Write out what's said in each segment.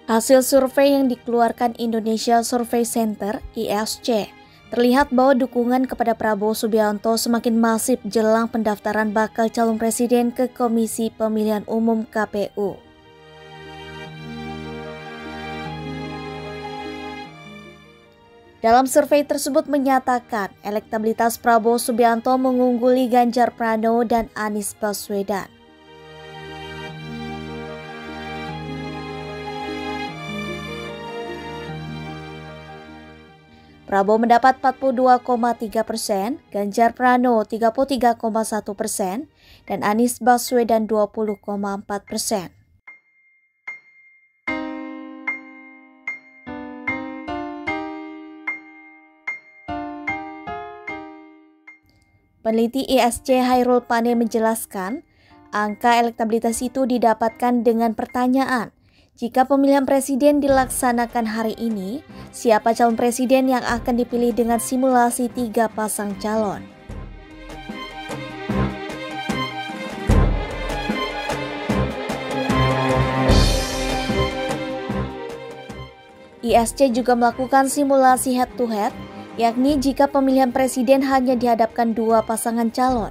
Hasil survei yang dikeluarkan Indonesia Survey Center (ISC) terlihat bahwa dukungan kepada Prabowo Subianto semakin masif jelang pendaftaran bakal calon presiden ke Komisi Pemilihan Umum (KPU). Dalam survei tersebut menyatakan elektabilitas Prabowo Subianto mengungguli Ganjar Pranowo dan Anies Baswedan. Prabowo mendapat 42,3%, Ganjar Pranowo 33,1%, dan Anies Baswedan 20,4%. Peneliti ISC Hairul Pane menjelaskan, angka elektabilitas itu didapatkan dengan pertanyaan, jika pemilihan presiden dilaksanakan hari ini, siapa calon presiden yang akan dipilih dengan simulasi 3 pasang calon? ISC juga melakukan simulasi head-to-head, yakni jika pemilihan presiden hanya dihadapkan 2 pasangan calon.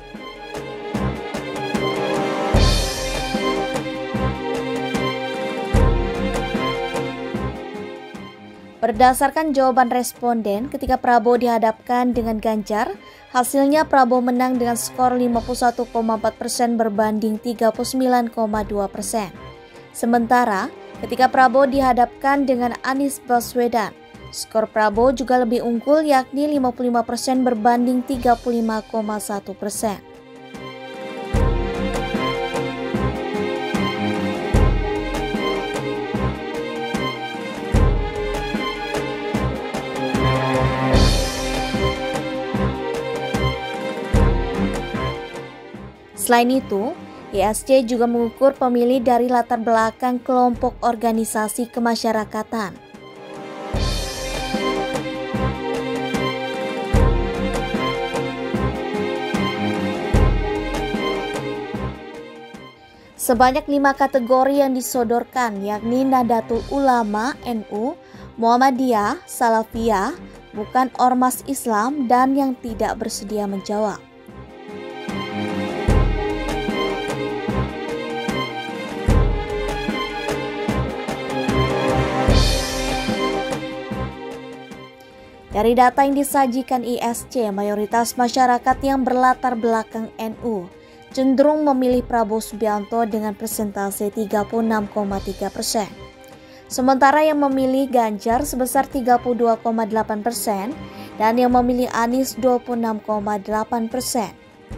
Berdasarkan jawaban responden, ketika Prabowo dihadapkan dengan Ganjar, hasilnya Prabowo menang dengan skor 51,4% berbanding 39,2%. Sementara, ketika Prabowo dihadapkan dengan Anies Baswedan, skor Prabowo juga lebih unggul yakni 55% berbanding 35,1%. Selain itu, ISC juga mengukur pemilih dari latar belakang kelompok organisasi kemasyarakatan. Sebanyak 5 kategori yang disodorkan, yakni Nahdlatul Ulama (NU), Muhammadiyah, Salafiyah, bukan ormas Islam, dan yang tidak bersedia menjawab. Dari data yang disajikan ISC, mayoritas masyarakat yang berlatar belakang NU cenderung memilih Prabowo Subianto dengan persentase 36,3%. Sementara yang memilih Ganjar sebesar 32,8% dan yang memilih Anies 26,8%.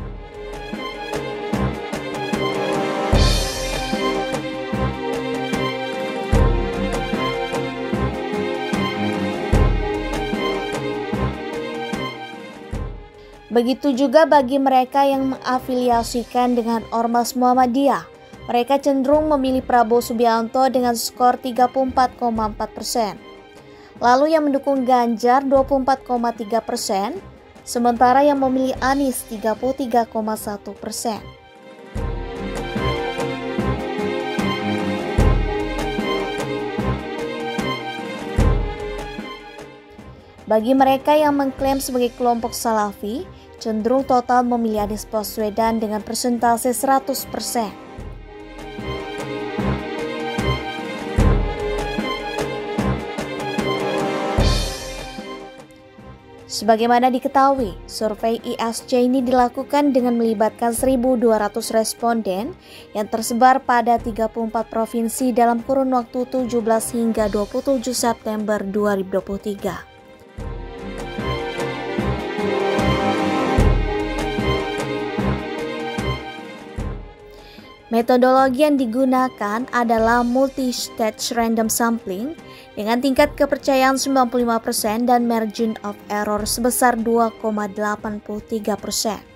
Begitu juga bagi mereka yang mengafiliasikan dengan Ormas Muhammadiyah. Mereka cenderung memilih Prabowo Subianto dengan skor 34,4%. Lalu yang mendukung Ganjar 24,3%, sementara yang memilih Anies 33,1%. Bagi mereka yang mengklaim sebagai kelompok Salafi, cenderung total memilih Anies Baswedan dengan persentase 100%. Sebagaimana diketahui, survei ISC ini dilakukan dengan melibatkan 1.200 responden yang tersebar pada 34 provinsi dalam kurun waktu 17 hingga 27 September 2023. Metodologi yang digunakan adalah multi-stage random sampling dengan tingkat kepercayaan 95% dan margin of error sebesar 2,83%.